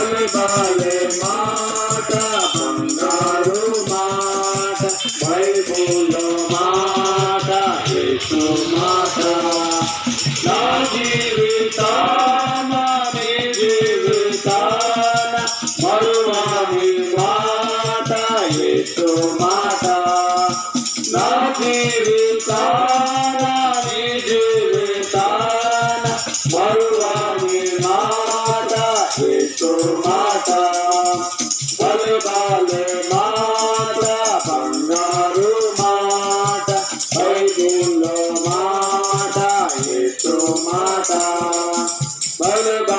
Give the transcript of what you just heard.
బలే మాట బంగారు మాట బైబిల్లో మాట యేసు మాట నా జీవితాన నీ జీవితాన మరువని మాట యేసు మాట నా జీవితాన నీ జీవితాన మరువని మాట యేసు మాట బలే మాట బంగారు మాట బైబిల్లో మాట యేసు మాట బలే